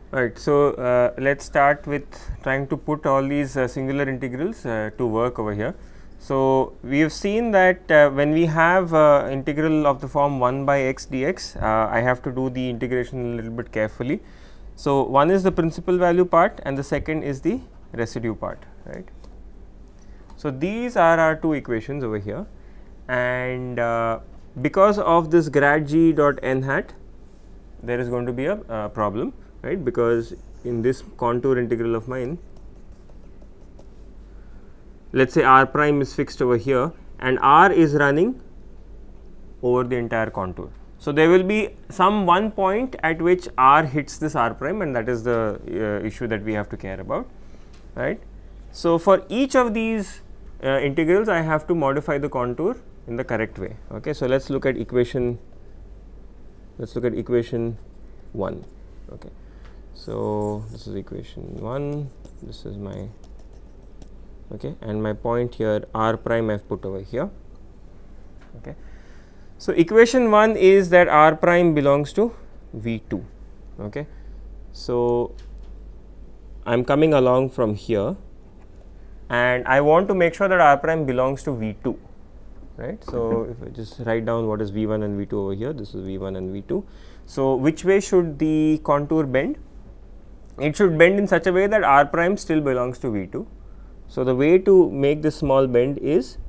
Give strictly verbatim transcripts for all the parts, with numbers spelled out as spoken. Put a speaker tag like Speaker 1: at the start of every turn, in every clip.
Speaker 1: Right. So, uh, let us start with trying to put all these uh, singular integrals uh, to work over here. So, we have seen that uh, when we have uh, integral of the form one by x dx, uh, I have to do the integration a little bit carefully. So, one is the principal value part and the second is the residue part, right. So, these are our two equations over here, and uh, because of this grad g dot n hat, there is going to be a uh, problem, right, because in this contour integral of mine, let us say r prime is fixed over here and r is running over the entire contour. So, there will be some one point at which r hits this r prime, and that is the uh, issue that we have to care about, right. So, for each of these uh, integrals I have to modify the contour in the correct way. Okay. So, let us look at equation, let us look at equation one. Okay. So, this is equation one, this is my, okay, and my point here r prime I have put over here. Okay. So, equation one is that r prime belongs to V two. Okay. So, I am coming along from here and I want to make sure that r prime belongs to V two, right. So, if I just write down what is V one and V two over here, this is V one and V two. So, which way should the contour bend? It should bend in such a way that r prime still belongs to V two. So, the way to make this small bend is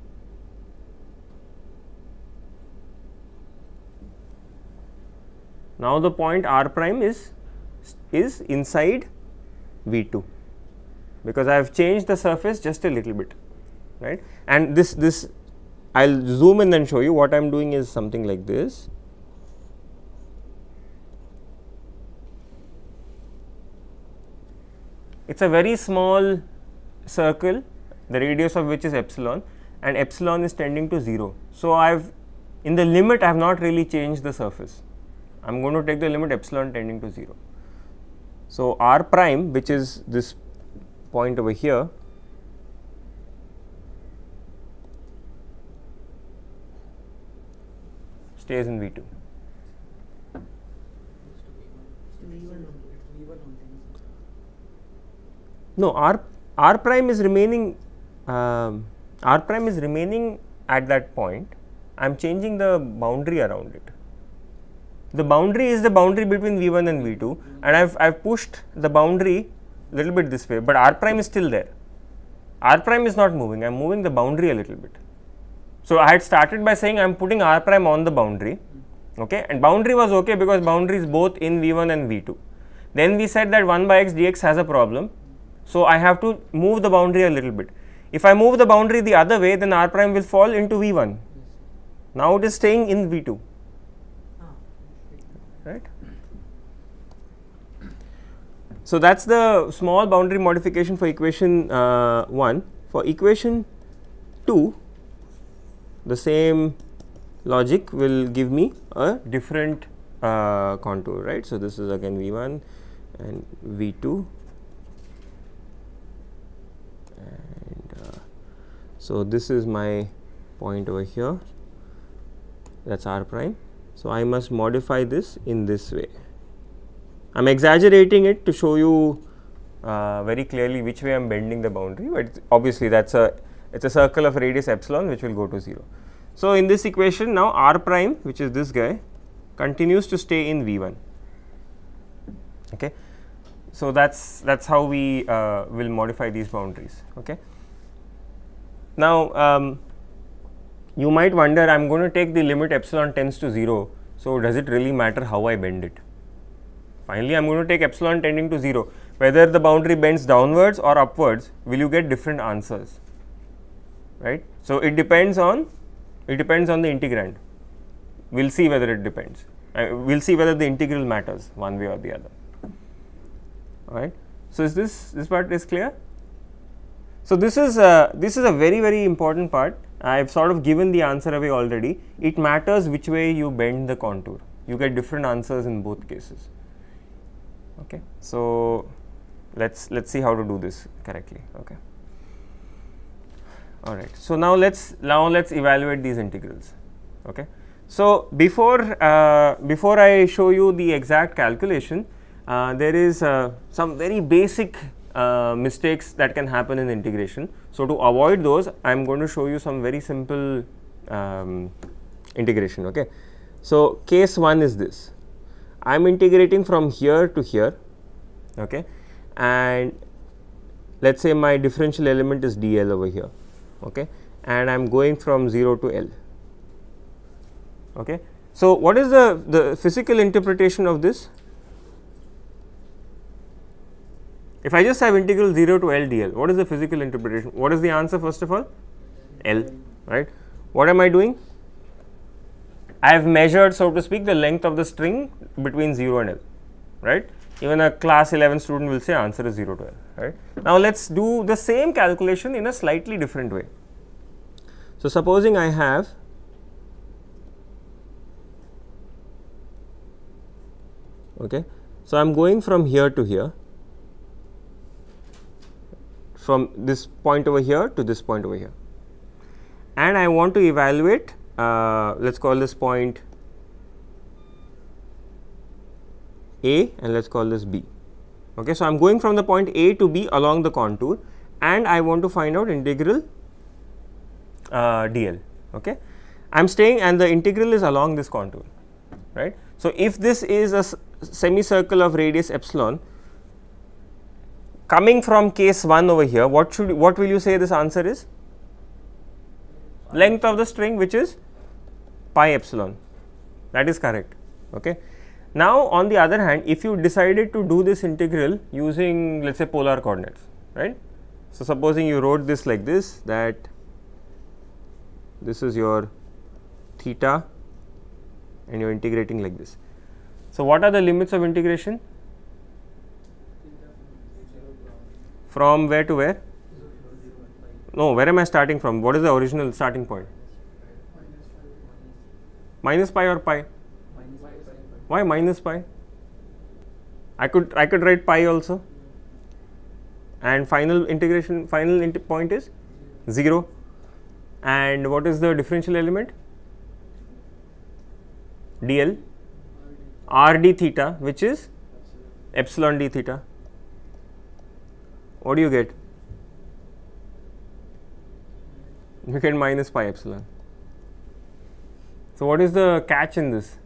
Speaker 1: now the point r prime is is inside V two, because I have changed the surface just a little bit, right. And this this I will zoom in and show you. What I am doing is something like this. It is a very small circle, the radius of which is epsilon, and epsilon is tending to zero. So, I have in the limit I have not really changed the surface. I am going to take the limit epsilon tending to zero. So, r prime, which is this point over here, stays in V two. No, r r prime is remaining um, r prime is remaining at that point. I am changing the boundary around it. The boundary is the boundary between V one and V two, and I have I have pushed the boundary little bit this way, but r prime is still there. R prime is not moving, I am moving the boundary a little bit. So, I had started by saying I am putting r prime on the boundary, okay, and boundary was okay because boundary is both in V one and V two. Then we said that one by x dx has a problem. So, I have to move the boundary a little bit. If I move the boundary the other way, then r prime will fall into V one. Now, it is staying in V two, right. So, that is the small boundary modification for equation uh, one. For equation two, the same logic will give me a different uh, contour, right. So, this is again V one and V two. And uh, so, this is my point over here, that is r prime. So, I must modify this in this way. I am exaggerating it to show you uh, very clearly which way I am bending the boundary, but obviously that is a it is a circle of radius epsilon which will go to zero. So, in this equation now r prime, which is this guy, continues to stay in V one. Okay. So, that is that is how we uh, will modify these boundaries. Okay. Now, um, you might wonder, I am going to take the limit epsilon tends to zero. So, does it really matter how I bend it? Finally, I am going to take epsilon tending to zero. Whether the boundary bends downwards or upwards, will you get different answers, right. So, it depends on it depends on the integrand. We will see whether it depends. Uh, we will see whether the integral matters one way or the other. All right. So, is this this part is clear? So, this is a, this is a very very important part. I have sort of given the answer away already. It matters which way you bend the contour. You get different answers in both cases. Okay. So, let's let's see how to do this correctly. Okay. All right. So, now let's now let's evaluate these integrals. Okay. So, before uh, before I show you the exact calculation, uh, there is uh, some very basic uh, mistakes that can happen in integration. So, to avoid those, I am going to show you some very simple um, integration. Okay. So, case one is this. I am integrating from here to here, okay, and let us say my differential element is D L over here, okay, and I am going from zero to L. Okay. So, what is the, the physical interpretation of this? If I just have integral zero to L dl, what is the physical interpretation? What is the answer first of all? L, right. What am I doing? I have measured, so to speak, the length of the string between zero and L, right. Even a class eleven student will say answer is zero to L, right. Now, let us do the same calculation in a slightly different way. So, supposing I have okay. So, I am going from here to here, from this point over here to this point over here, and I want to evaluate, uh, let us call this point A and let us call this B. Okay. So, I am going from the point A to B along the contour, and I want to find out integral uh, D L. Okay. I am staying and the integral is along this contour, right. So, if this is a semicircle of radius epsilon, coming from case one over here, what should what will you say this answer is? Length of the string, which is pi epsilon. That is correct. Okay. Now, on the other hand, if you decided to do this integral using, let us say, polar coordinates, right. So, supposing you wrote this like this, that this is your theta and you are integrating like this. So, what are the limits of integration? From where to where? No, where am I starting from? What is the original starting point? Minus pi or pi? Why minus pi? I could I could write pi also. And final integration, final inter point is zero. And what is the differential element? Dl, r d theta, which is epsilon d theta. What do you get? You get minus pi epsilon. So, what is the catch in this?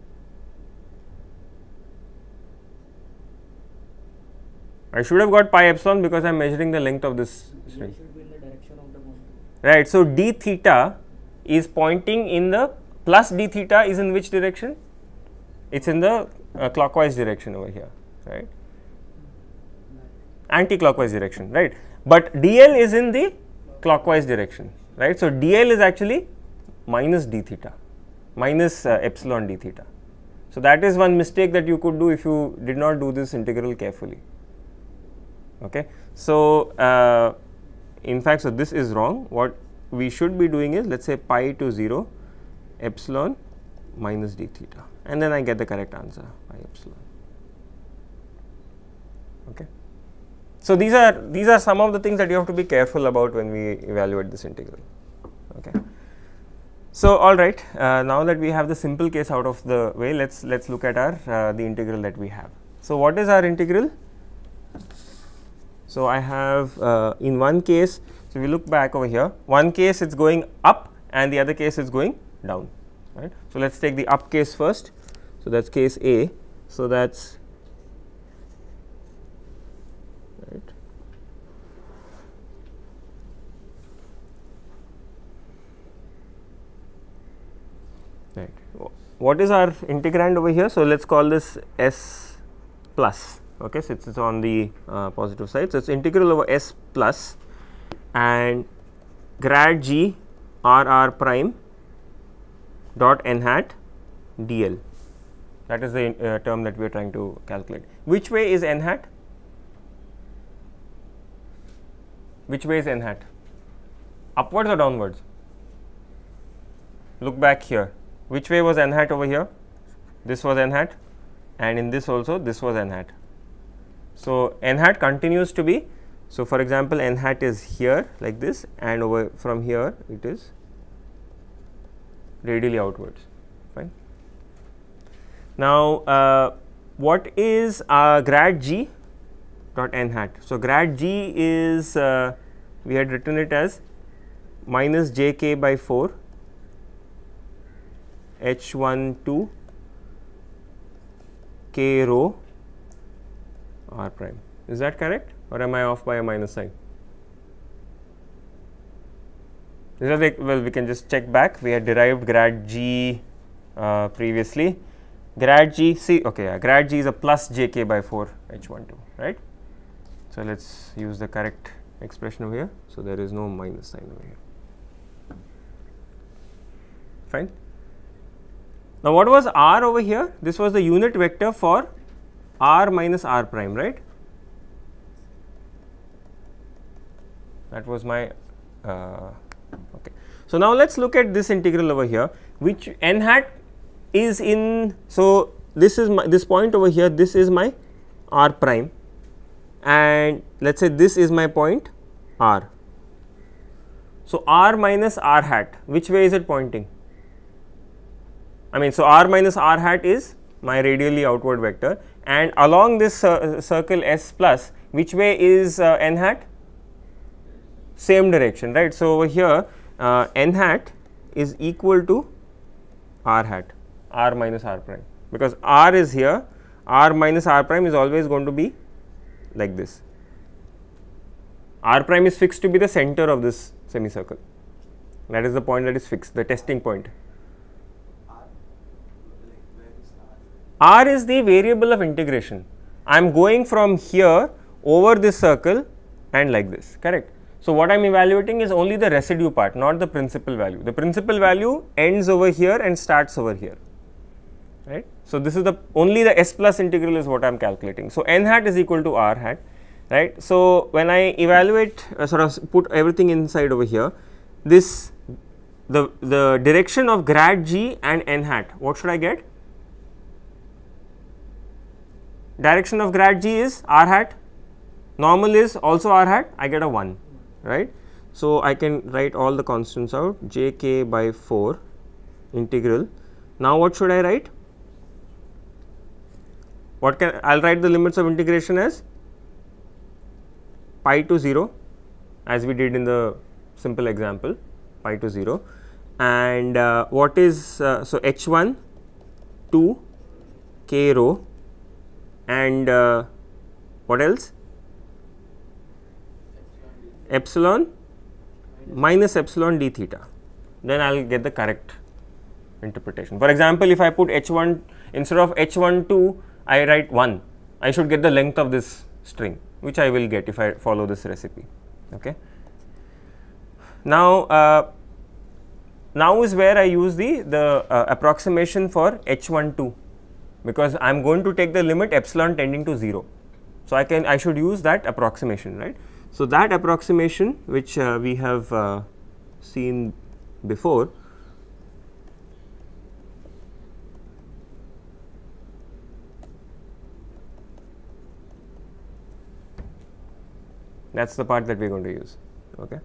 Speaker 1: I should have got pi epsilon because I am measuring the length of this string. Right. So, d theta is pointing in the plus d theta is in which direction? It is in the uh, clockwise direction over here, right, anti-clockwise direction, right, but dl is in the clockwise direction, right. So, dl is actually minus d theta, minus uh, epsilon d theta. So, that is one mistake that you could do if you did not do this integral carefully. Okay. So, uh, in fact, so this is wrong. What we should be doing is, let us say, pi to zero epsilon minus d theta, and then I get the correct answer, pi epsilon. Okay. So, these are these are some of the things that you have to be careful about when we evaluate this integral. Okay. So, all right, uh, now that we have the simple case out of the way, let's let's look at our uh, the integral that we have. So, what is our integral? So, I have uh, in one case, so we look back over here, one case it is going up and the other case is going down, right. So, let us take the up case first. So, that is case A. So, that is right. Right. What is our integrand over here? So, let us call this S plus. Okay, so, it is on the uh, positive side. So, it is integral over S plus and grad g r r prime dot n hat dl. That is the uh, term that we are trying to calculate. Which way is n hat? Which way is n hat? Upwards or downwards? Look back here. Which way was n hat over here? This was n hat, and in this also this was n hat. So, n hat continues to be, so for example, n hat is here like this, and over from here it is radially outwards, fine. Now, uh, what is uh, grad g dot n hat? So, grad g is uh, we had written it as minus j k by four h one two k rho r prime. Is that correct, or am I off by a minus sign? Is that like, well, we can just check back. We had derived grad g uh, previously. Grad g, see, okay, yeah, grad g is a plus j k by four h one two, right? So, let us use the correct expression over here. So, there is no minus sign over here. Fine. Now, what was r over here? This was the unit vector for r minus r prime, right? That was my uh, okay. So, now let us look at this integral over here, which n hat is in. So, this is my this point over here, this is my r prime, and let us say this is my point r. So, r minus r hat, which way is it pointing? I mean, so r minus r hat is my radially outward vector, and along this uh, circle S plus, which way is uh, n hat? Same direction, right. So, over here uh, n hat is equal to r hat, r minus r prime, because r is here, r minus r prime is always going to be like this. R prime is fixed to be the center of this semicircle. That is the point that is fixed, the testing point. R is the variable of integration. I am going from here over this circle and like this, correct. So, what I am evaluating is only the residue part, not the principal value. The principal value ends over here and starts over here, right. So, this is the only the S plus integral is what I am calculating. So, n hat is equal to r hat, right. So, when I evaluate uh, sort of put everything inside over here, this the, the direction of grad g and n hat, what should I get? Direction of grad g is r hat, normal is also r hat, I get a one, right. So, I can write all the constants out, j k by four integral. Now, what should I write? What can I will write the limits of integration as pi to zero, as we did in the simple example, pi to zero, and uh, what is uh, so h one two k rho, and uh, what else? Epsilon minus epsilon d theta, then I will get the correct interpretation. For example, if I put h one instead of h one two, I write one, I should get the length of this string, which I will get if I follow this recipe. Okay. Now, uh, now is where I use the, the uh, approximation for h one two, because I am going to take the limit epsilon tending to zero. So, I can I should use that approximation, right. So, that approximation which uh, we have uh, seen before, that is the part that we are going to use. Okay.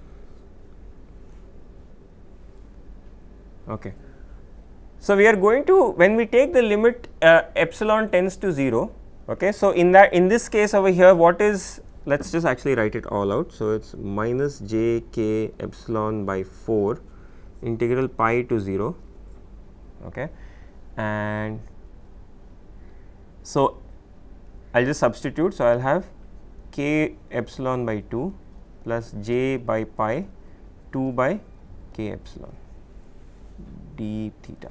Speaker 1: Okay. So, we are going to, when we take the limit uh, epsilon tends to zero, okay. So, in that in this case over here, what is, let us just actually write it all out. So, it is minus j k epsilon by four integral pi to zero, okay. And so, I will just substitute. So, I will have k epsilon by two plus j by pi two by k epsilon d theta.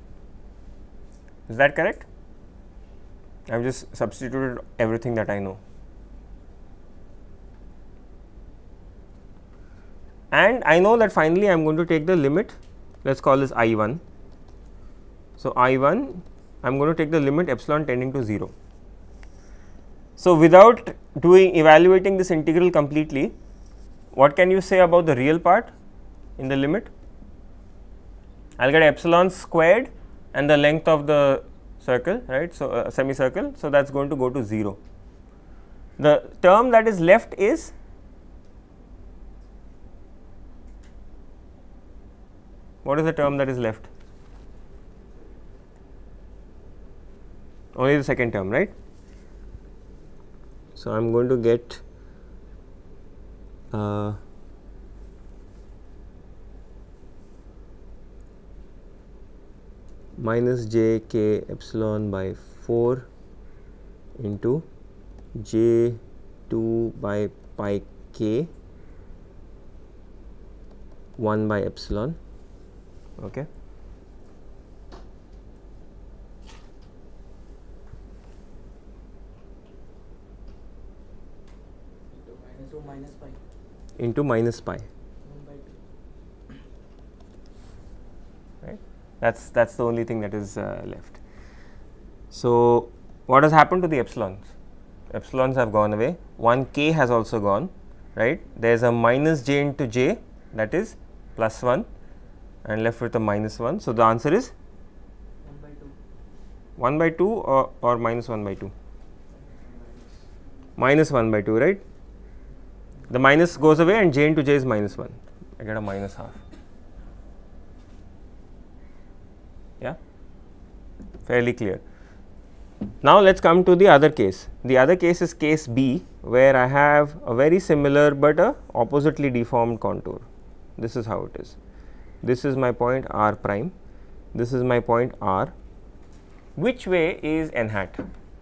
Speaker 1: Is that correct? I have just substituted everything that I know. And I know that finally I am going to take the limit, let us call this I one. So, I one, I am going to take the limit epsilon tending to zero. So, without doing evaluating this integral completely, what can you say about the real part in the limit? I will get epsilon squared and the length of the circle, right. So, uh, semicircle. So, that is going to go to zero. The term that is left is what is the term that is left? only the second term, right? So, I am going to get uh, minus j k epsilon by four into j two by pi k one by epsilon. Okay.
Speaker 2: Into minus pi.
Speaker 1: Into minus pi. Right. That's that's the only thing that is uh, left. So, what has happened to the epsilons? Epsilons have gone away. one k has also gone. Right. There is a minus j into j, that is plus one, and left with a minus one. So, the answer is
Speaker 2: one by two.
Speaker 1: one by two or, or minus one by two? Minus one by two, right? The minus goes away and j into j is minus one. I get a minus half. Yeah, fairly clear. Now, let us come to the other case. The other case is case B, where I have a very similar but a oppositely deformed contour. This is how it is. This is my point r prime. This is my point r. Which way is n hat?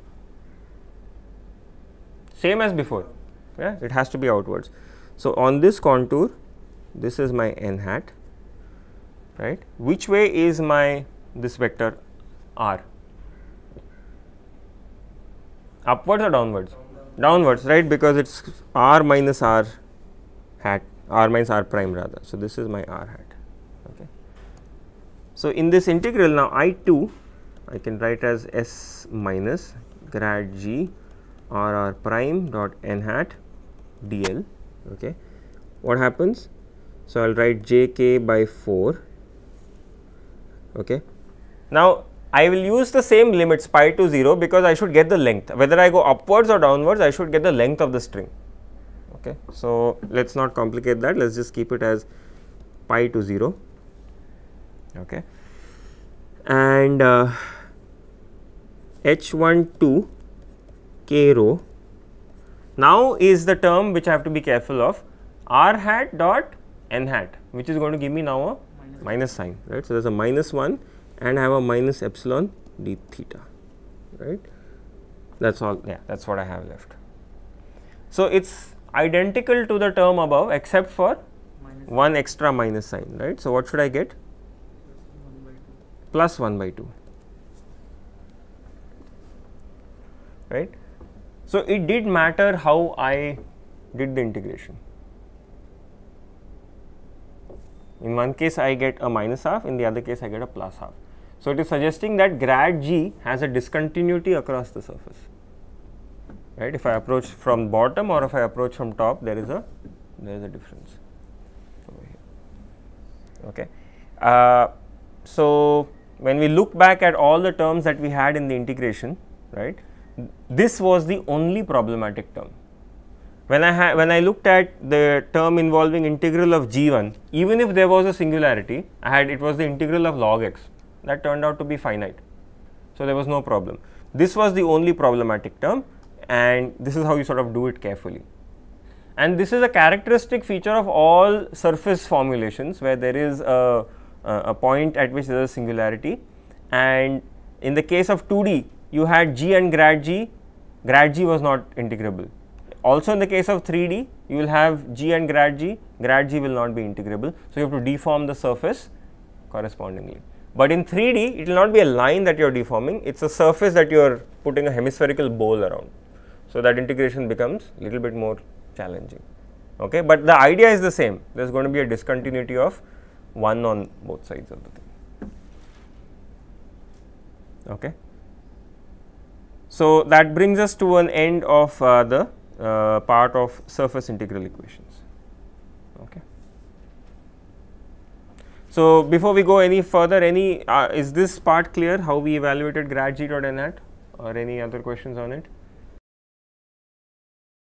Speaker 1: Same as before. Yeah, it has to be outwards. So, on this contour, this is my n hat, right? Which way is my this vector r? Upwards or downwards? Downwards, right? Because it is r minus r hat, r minus r prime rather. So, this is my r hat. Okay. So, in this integral now I two, I can write as s minus grad g r r prime dot n hat dl. Okay. What happens? So, I will write j k by four. Okay. Now, I will use the same limits pi to zero, because I should get the length. Whether I go upwards or downwards, I should get the length of the string. Okay. So, let us not complicate that, let us just keep it as pi to zero. Okay. And uh, h one two k rho now is the term which I have to be careful of, r hat dot n hat, which is going to give me now a minus, minus sign, right. So, there is a minus one and I have a minus epsilon d theta, right. That is all, yeah, that is what I have left. So, it is identical to the term above except for minus one extra minus sign, right. So, what should I get?
Speaker 2: one by two.
Speaker 1: Plus one by two, right. So, it did matter how I did the integration. In one case I get a minus half, in the other case I get a plus half. So, it is suggesting that grad g has a discontinuity across the surface, right. If I approach from bottom or if I approach from top, there is a there is a difference over here. Okay. Uh, so, when we look back at all the terms that we had in the integration, right, this was the only problematic term. When I ha when I looked at the term involving integral of g one, even if there was a singularity, I had it was the integral of log x, that turned out to be finite. So, there was no problem. This was the only problematic term, and this is how you sort of do it carefully. And this is a characteristic feature of all surface formulations, where there is a, a point at which there is a singularity, and in the case of two D, you had g and grad g, grad g was not integrable. Also, in the case of three D, you will have g and grad g, grad g will not be integrable. So, you have to deform the surface correspondingly. But in three D, it will not be a line that you are deforming, it is a surface that you are putting a hemispherical bowl around. So, that integration becomes a little bit more challenging. Okay. But the idea is the same, there is going to be a discontinuity of one on both sides of the thing. Okay. So, that brings us to an end of uh, the uh, part of surface integral equations. Okay. So, before we go any further, any uh, is this part clear, how we evaluated grad g dot n hat, or any other questions on it?